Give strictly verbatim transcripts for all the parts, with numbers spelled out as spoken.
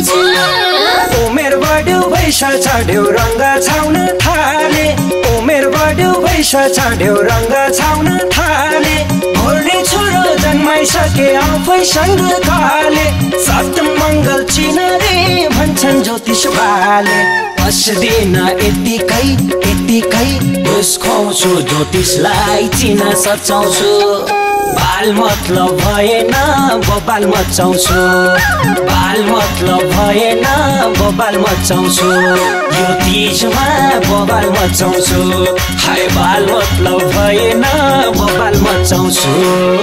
सचाउँछु उमेर बढ्यो पैसा चढ्यो रङ्ग छाउन थाले उमेर बढ्यो पैसा चढ्यो रङ्ग छाउन थाले घोर्ने छोरो जन्माइसके आफैसँग काले सप्तम मङ्गल चिन रे भन्छन् ज्योतिष बाले बस्दिन यतिकै यतिकै घुस खुवाउँछु ज्योतिषलाई चिन सचाउँछु बाल मतलब भएन बबाल मचाउँछु बाल मतलब भएन बबाल मचाउँछु यो तीजमा बबाल मचाउँछु हाय बाल मतलब भएन बबाल मचाउँछु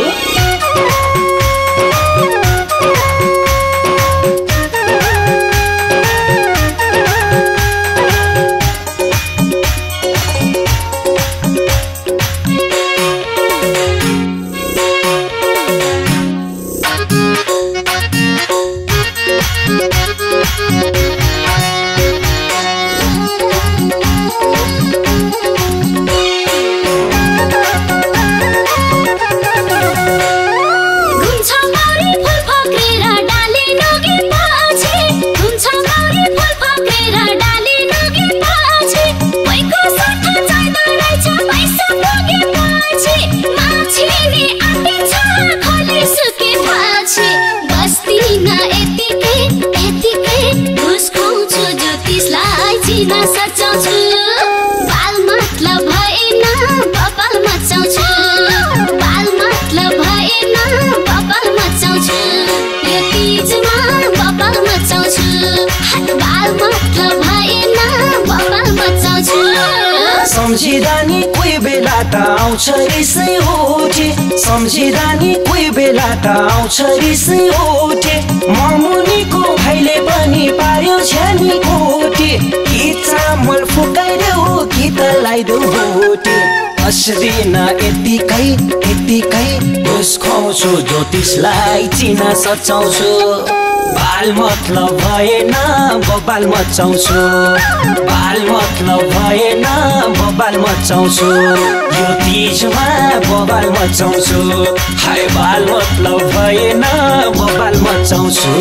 सचाउँछु बाल मतलब भएन बबाल मचाउँछु बाल मतलब भएन बबाल मचाउँछु यो तीजमा बबाल मचाउँछु बाल मतलब भएन बबाल मचाउँछु सम्झिँदा नि कोही बेला त आउँछ रिसै उठे सम्झिँदा नि कोही बेला त आउँछ रिसै उठे ममुनीको भाइले पनि पार्यो छ्यानी कोटे कि चामल फुकाइदेऊ कि त लाइदेऊ भोटे बस्दिन यतिकै यतिकै घुस खुवाउँछु ज्योतिषलाई चिन सचाउँछु बाल मतलब भएन बबाल मचाउँछु बाल मतलब भएन बबाल मचाउँछु यो तीजमा बबाल मचाउँछु हाय बाल मतलब भएन बबाल मचाउँछु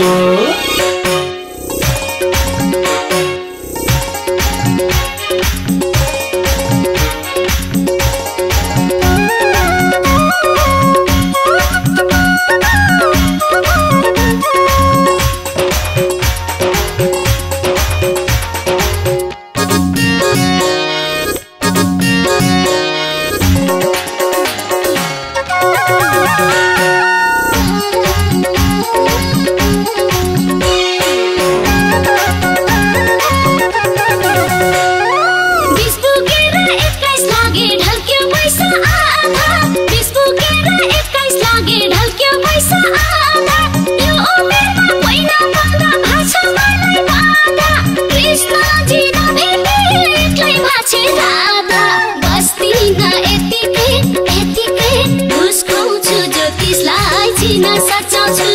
सचाउँछु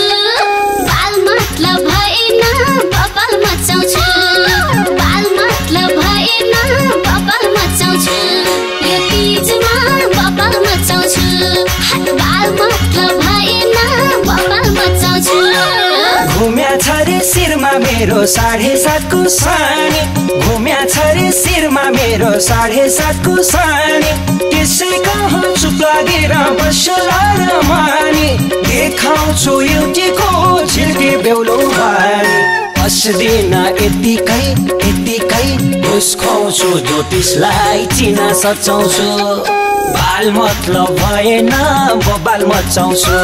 बाल मतलब भएन बबाल मचाउँछु बाल मतलब भएन बबाल मचाउँछु यो तीजमा बबाल मचाउँछु बाल मतलब भएन बबाल मचाउँछु घुम्या छ रे शिरमा मेरो साढे सातको सानी घुम्या छ रे शिरमा मेरो साढे सातको सानी त्यसै कहाँ चुप लागेर बस्ला र मानी देखाउँछु एउटीको झिल्के बेहुलो बानी बस्दिन यतिकै यतिकै घुस खुवाउँछु ज्योतिषलाई चिन सचाउँछु बाल मतलब भएन बबाल मचाउँछु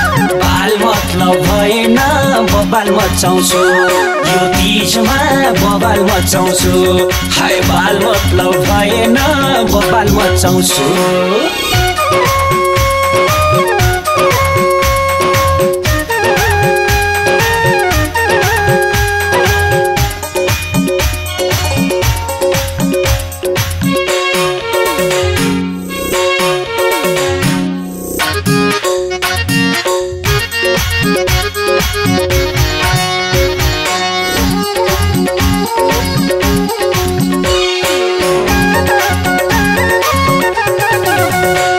बाल मतलब भएन बबाल मचाउँछु यो तीजमा बबाल मचाउँछु हाय बाल मतलब भएन बबाल मचाउँछु Thank you.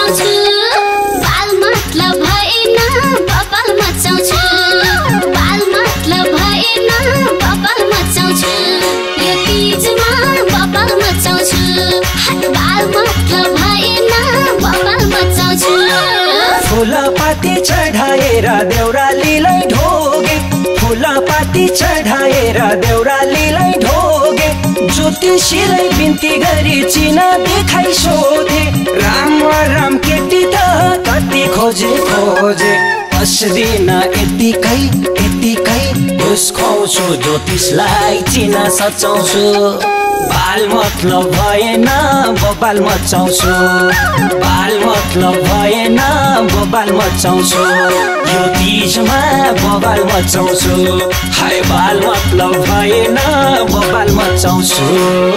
मचाउँछु बाल मतलब भएन बबाल मचाउँछु बाल मतलब भएन बबाल मचाउँछु यो तीजमा बबाल मचाउँछु बाल मतलब भएन बबाल मचाउँछु फुलपाती चढाएर देउरालीलाई ढोगे फुलपाती चढाएर देउरालीलाई ढोगे ज्योतिषीलाई बिन्ती गरी चिना देखाइ सोधे राम राम केटी त कति खोजे खोजे बस्दिन यतिकै यतिकै घुस खुवाउँछु ज्योतिषलाई चिना सचाउँछु बाल मतलब भएन बबाल मचाउँछु बाल मतलब भएन बबाल मचाउँछु यो तीजमा बबाल मचाउँछु हाय बाल मतलब भएन बबाल मचाउँछु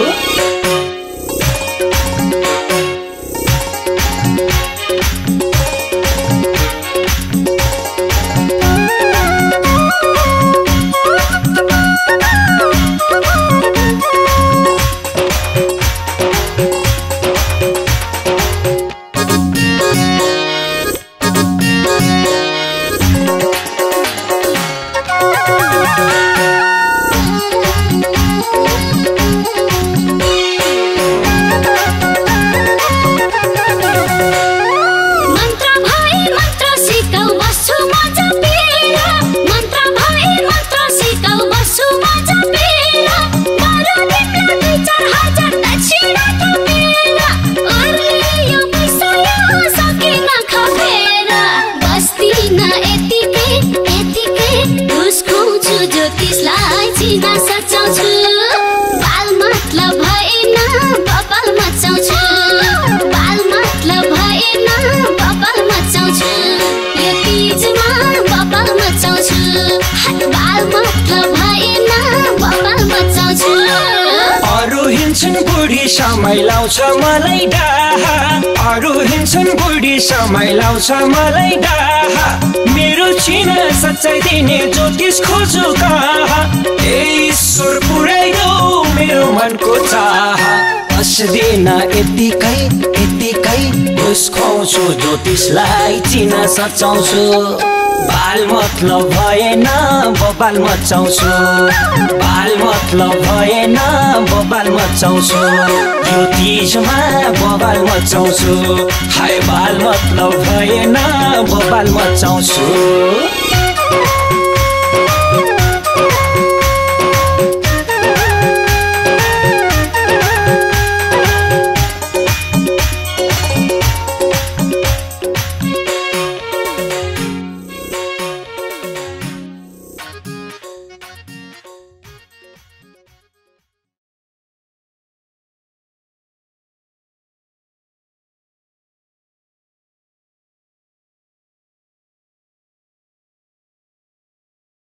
अरू हिँड्छन् बुढी समय लाउँछ मलाई डाहा अरू हिँड्छन् बुढी समय लाउँछ मलाई डाहा मेरो चिना सच्चाइ दिने ज्योतिष खोजु कहाँ ए ईश्वर पुर्याइदेऊ मेरो मनको चाह बस्दिन यतिकै यतिकै घुस खुवाउँछु ज्योतिषलाई चिना सचाउँछु बाल मतलब भएन बबाल मचाउँछु बाल मतलब भएन बबाल मचाउँछु यो तीजमा बबाल मचाउँछु हाय बाल मतलब भएन बबाल मचाउँछु